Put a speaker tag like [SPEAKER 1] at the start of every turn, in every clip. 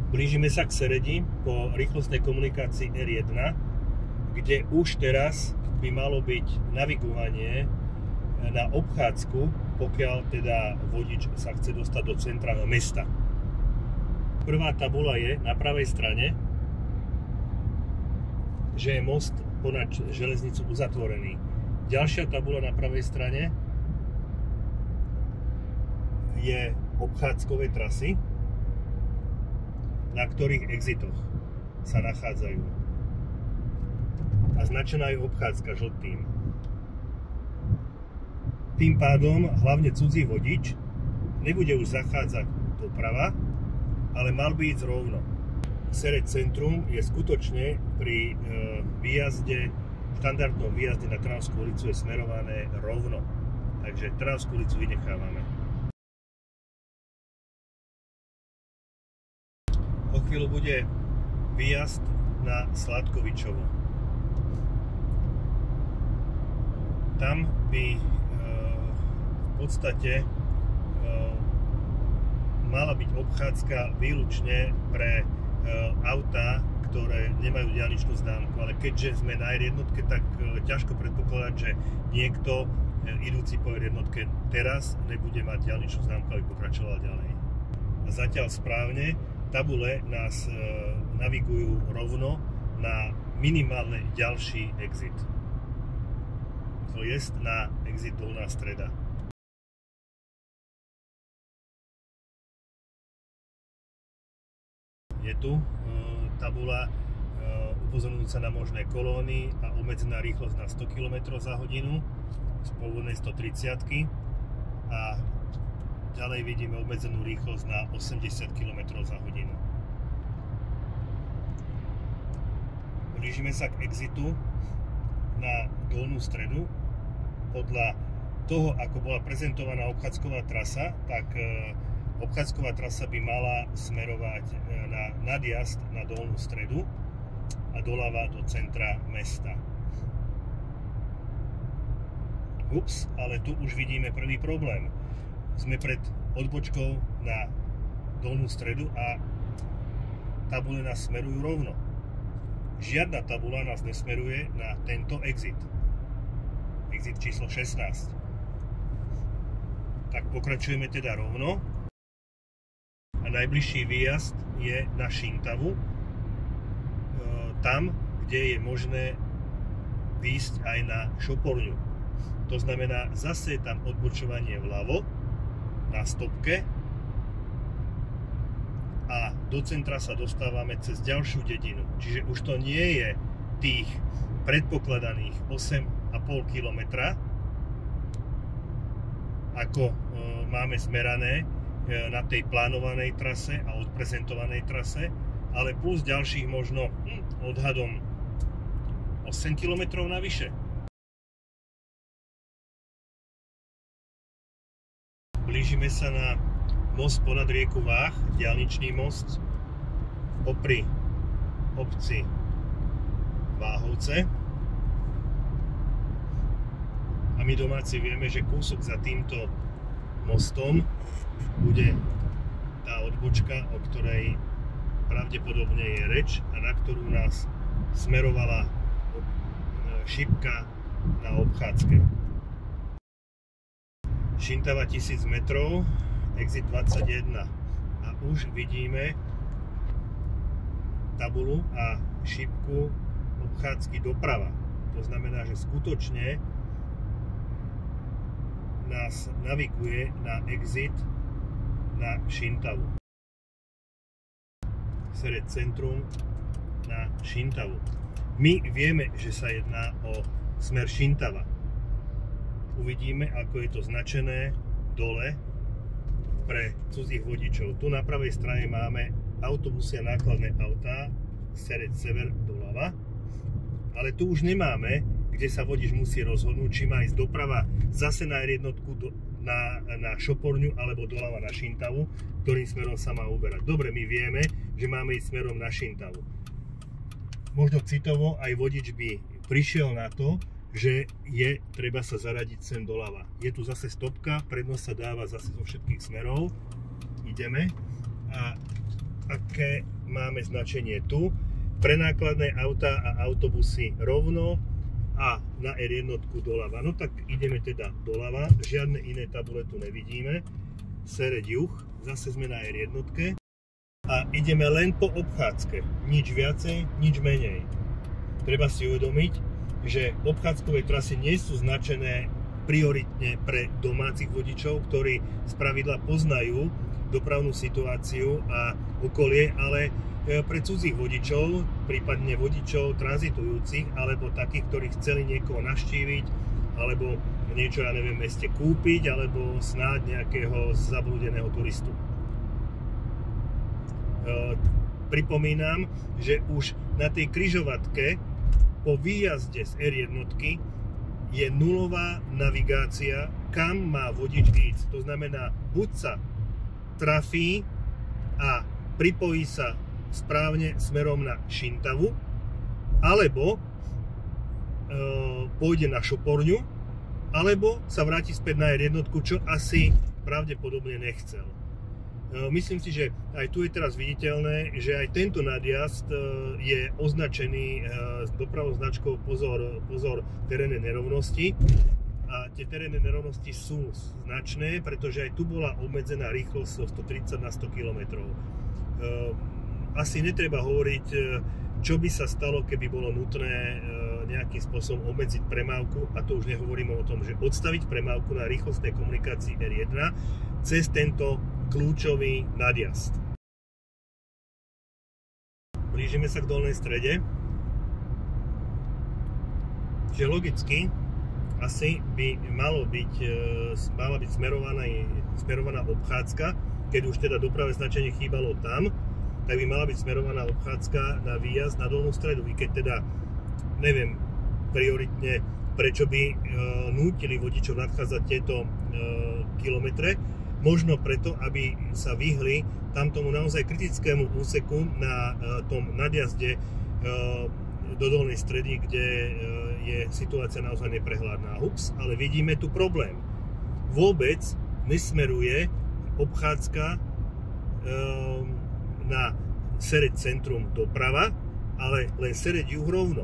[SPEAKER 1] Blížime sa k Seredi po rýchlostnej komunikácii R1, kde už teraz by malo byť navigovanie na obchádzku, pokiaľ teda vodič sa chce dostať do centra mesta. Prvá tabuľa je na pravej strane, že je most ponad železnicu uzatvorený. Ďalšia tabuľa na pravej strane je obchádzkové trasy, na ktorých exitoch sa nachádzajú. A značená je obchádzka žltým. Tým pádom hlavne cudzí vodič nebude už zachádzať doprava, ale mal by ísť rovno. Sereď centrum je skutočne pri výjazde, štandardnom výjazde na Trnavskú ulicu je smerované rovno. Takže Trnavskú ulicu vynechávame. O chvíľu bude výjazd na Sladkovičovo. Tam by v podstate mala byť obchádzka výlučne pre autá, ktoré nemajú diaľničnú známku, ale keďže sme na R1, tak ťažko predpokladať, že niekto idúci po R1 teraz nebude mať diaľničnú známku, aby pokračoval ďalej. A zatiaľ správne tabule nás navigujú rovno na minimálne ďalší exit. To je na exit Dolná Streda. Je tu tabuľa upozorňujúca na možné kolóny a obmedzená rýchlosť na 100 km za hodinu z pôvodnej 130 a ďalej vidíme obmedzenú rýchlosť na 80 km za hodinu. Blížime sa k exitu na Dolnú Stredu. Podľa toho, ako bola prezentovaná obchádzková trasa, tak obchádzková trasa by mala smerovať na nadjazd na Dolnú Stredu a doľava do centra mesta. Ups, ale tu už vidíme prvý problém. Sme pred odbočkou na Dolnú Stredu a tabule nás smerujú rovno. Žiadna tabuľa nás nesmeruje na tento exit. Exit číslo 16. Tak pokračujeme teda rovno. A najbližší výjazd je na Šintavu. Tam, kde je možné výjsť aj na Šoporňu. To znamená, zase je tam odbočovanie vľavo na stopke a do centra sa dostávame cez ďalšiu dedinu. Čiže už to nie je tých predpokladaných 8,5 km, ako máme zmerané na tej plánovanej trase a odprezentovanej trase, ale plus ďalších možno odhadom 8 km navyše. Blížime sa na most ponad rieku Váh, diaľničný most popri obci Váhovce. A my domáci vieme, že kúsok za týmto mostom bude tá odbočka, o ktorej pravdepodobne je reč a na ktorú nás smerovala šipka na obchádzke. Šintava 1000 metrov, exit 21 a už vidíme tabuľu a šipku obchádzky doprava. To znamená, že skutočne nás naviguje na exit na Šintavu. Sereď centrum na Šintavu. My vieme, že sa jedná o smer Šintava. Uvidíme, ako je to značené dole pre cudzích vodičov. Tu na pravej strane máme autobusy a nákladné autá, Sereď sever doľava, ale tu už nemáme, kde sa vodič musí rozhodnúť, či má ísť doprava zase na R1 na Šoporňu alebo doľava na Šintavu, ktorým smerom sa má uberať. Dobre, my vieme, že máme ísť smerom na Šintavu. Možno citovo aj vodič by prišiel na to, že je treba sa zaradiť sem doľava. Je tu zase stopka, prednosť sa dáva zase zo všetkých smerov. Ideme. A aké máme značenie tu, pre nákladné autá a autobusy rovno a na R1 doľava. No tak ideme teda doľava, žiadne iné tabule tu nevidíme. Sereď juh, zase sme na R1 a ideme len po obchádzke, nič viacej, nič menej. Treba si uvedomiť, že obchádzkové trasy nie sú značené prioritne pre domácich vodičov, ktorí spravidla poznajú dopravnú situáciu a okolie, ale pre cudzích vodičov, prípadne vodičov tranzitujúcich, alebo takých, ktorí chceli niekoho navštíviť, alebo niečo, ja neviem, v meste kúpiť, alebo snáď nejakého zablúdeného turistu. Pripomínam, že už na tej križovatke po výjazde z R1 je nulová navigácia, kam má vodič ísť. To znamená, buď sa trafí a pripojí sa správne smerom na Šintavu, alebo pôjde na Šoporňu, alebo sa vráti späť na R1, čo asi pravdepodobne nechcel. Myslím si, že aj tu je teraz viditeľné, že aj tento nadjazd je označený s dopravnou značkou pozor terénne nerovnosti. A tie terénne nerovnosti sú značné, pretože aj tu bola obmedzená rýchlosť 130 na 100 km. Asi netreba hovoriť, čo by sa stalo, keby bolo nutné nejakým spôsobom obmedziť premávku, a to už nehovoríme o tom, že odstaviť premávku na rýchlostnej komunikácii R1 cez tento kľúčový nadjazd. Blížime sa k dolnej strede, že logicky asi by mala byť smerovaná obchádzka, keď už teda dopravné značenie chýbalo tam, tak by mala byť smerovaná obchádzka na výjazd na dolnú stredu. I keď teda neviem prioritne, prečo by nútili vodičov nadchádzať tieto kilometre, možno preto, aby sa vyhli tamtomu naozaj kritickému úseku na tom nadjazde do dolnej stredy, kde je situácia naozaj neprehľadná. Ups, ale vidíme tu problém. Vôbec nesmeruje obchádzka na Sereď centrum doprava, ale len Sereď juh rovno.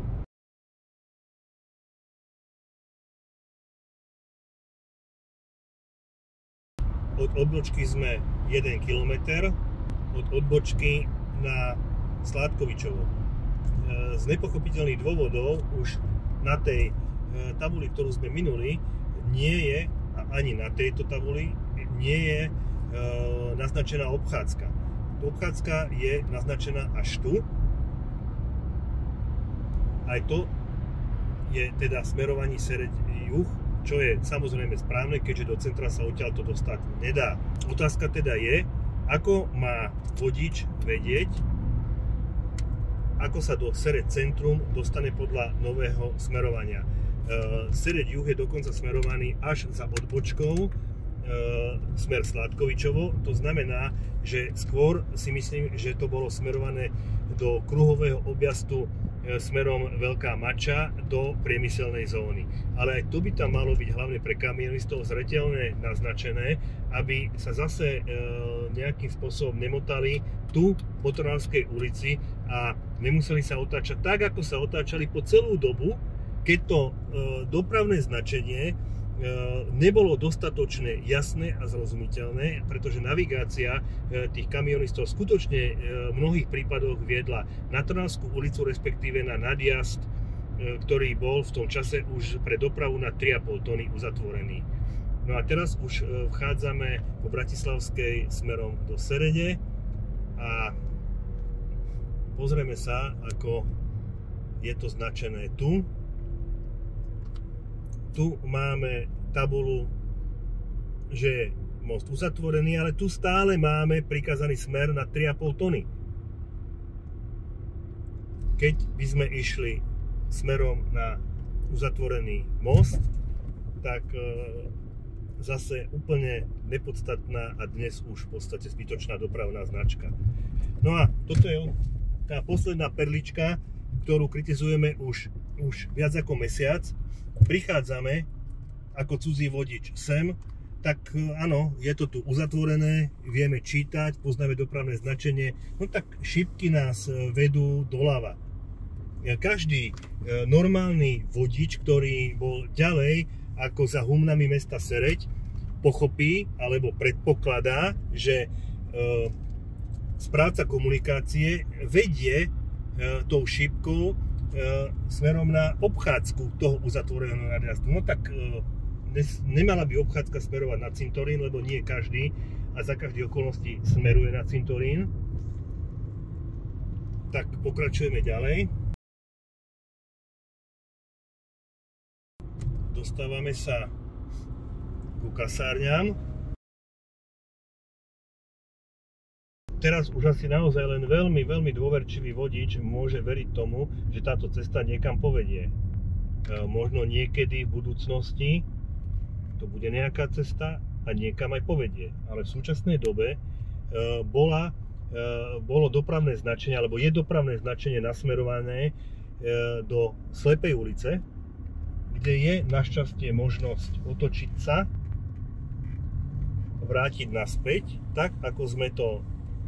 [SPEAKER 1] Od odbočky sme 1 km, od odbočky na Sládkovičovo. Z nepochopiteľných dôvodov už na tej tabuli, ktorú sme minuli, nie je, ani na tejto tabuli, nie je naznačená obchádzka. Obchádzka je naznačená až tu. Aj to je teda smerovaní Sereď juh, čo je samozrejme správne, keďže do centra sa odtiaľto dostať nedá. Otázka teda je, ako má vodič vedieť, ako sa do Sereď centrum dostane podľa nového smerovania. Sereď juh je dokonca smerovaný až za odbočkou smer Sládkovičovo. To znamená, že skôr si myslím, že to bolo smerované do kruhového objazdu smerom Veľká Mača do priemyselnej zóny. Ale aj to by tam malo byť hlavne pre kamionistov zreteľne naznačené, aby sa zase nejakým spôsobom nemotali tu po Trnavskej ulici a nemuseli sa otáčať tak, ako sa otáčali po celú dobu, keď to dopravné značenie nebolo dostatočne jasné a zrozumiteľné, pretože navigácia tých kamionistov skutočne v mnohých prípadoch viedla na Trnavskú ulicu, respektíve na nadjazd, ktorý bol v tom čase už pre dopravu na 3,5 tony uzatvorený. No a teraz už vchádzame po Bratislavskej smerom do Serede a pozrieme sa, ako je to značené tu. Tu máme tabulu, že je most uzatvorený, ale tu stále máme prikázaný smer na 3,5 tony. Keď by sme išli smerom na uzatvorený most, tak zase úplne nepodstatná a dnes už v podstate zbytočná dopravná značka. No a toto je tá posledná perlička, ktorú kritizujeme už viac ako mesiac. Prichádzame ako cudzí vodič sem, tak áno, je to tu uzatvorené, vieme čítať, poznáme dopravné značenie, no tak šipky nás vedú doľava. Každý normálny vodič, ktorý bol ďalej ako za humnami mesta Sereď, pochopí alebo predpokladá, že správca komunikácie vedie tou šipkou smerom na obchádzku toho uzatvoreného nadjazdu. No tak nemala by obchádzka smerovať na cintorín, lebo nie každý a za každých okolností smeruje na cintorín. Tak pokračujeme ďalej. Dostávame sa ku kasárňam. Teraz už asi naozaj len veľmi dôverčivý vodič môže veriť tomu, že táto cesta niekam povedie. Možno niekedy v budúcnosti to bude nejaká cesta a niekam aj povedie. Ale v súčasnej dobe bolo dopravné značenie, alebo je dopravné značenie nasmerované do slepej ulice, kde je našťastie možnosť otočiť sa, vrátiť naspäť, tak ako sme to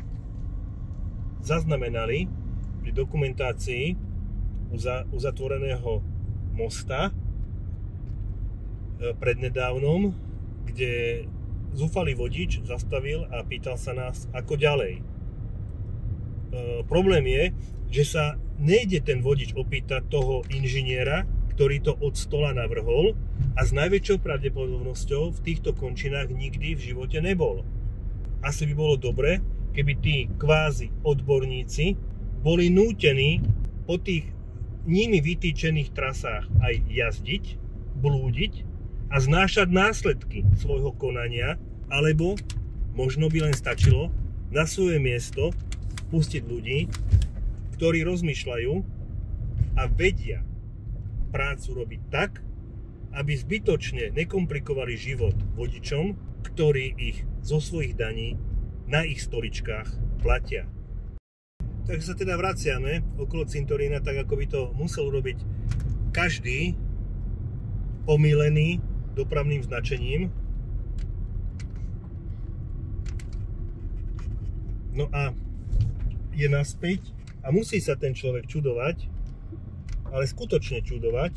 [SPEAKER 1] zaznamenali pri dokumentácii uzatvoreného mosta prednedávnom, kde zúfalý vodič zastavil a pýtal sa nás, ako ďalej. Problém je, že sa nejde ten vodič opýtať toho inžiniera, ktorý to od stola navrhol a s najväčšou pravdepodobnosťou v týchto končinách nikdy v živote nebol. Asi by bolo dobre, keby tí kvázi odborníci boli nútení po tých nimi vytýčených trasách aj jazdiť, blúdiť a znášať následky svojho konania, alebo možno by len stačilo na svoje miesto pustiť ľudí, ktorí rozmýšľajú a vedia prácu robiť tak, aby zbytočne nekomplikovali život vodičom, ktorí ich zo svojich daní na ich stoličkách platia. Takže sa teda vraciame okolo cintorína, tak ako by to musel urobiť každý pomýlený dopravným značením. No a je naspäť a musí sa ten človek čudovať, ale skutočne čudovať,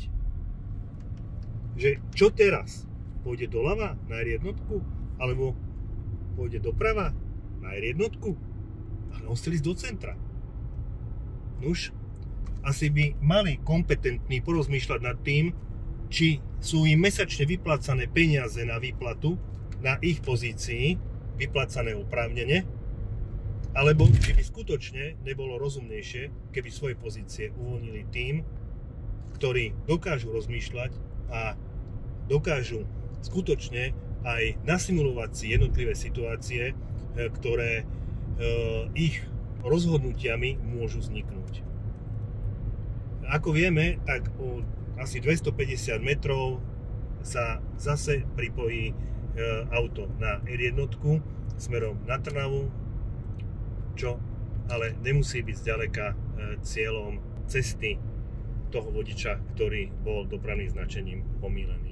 [SPEAKER 1] že čo teraz? Pôjde doľava na R1? Alebo pôjde doprava na R1? Ale on chcel ísť do centra. Nuž, asi by mali kompetentní porozmýšľať nad tým, či sú im mesačne vyplácané peniaze na výplatu na ich pozícii, vyplácané oprávnene, alebo či by skutočne nebolo rozumnejšie, keby svoje pozície uvoľnili tým, ktorí dokážu rozmýšľať a dokážu skutočne aj nasimulovať si jednotlivé situácie, ktoré ich rozhodnutiami môžu vzniknúť. Ako vieme, tak o asi 250 metrov sa zase pripojí auto na R1 smerom na Trnavu, čo ale nemusí byť zďaleka cieľom cesty toho vodiča, ktorý bol dopravným značením pomýlený.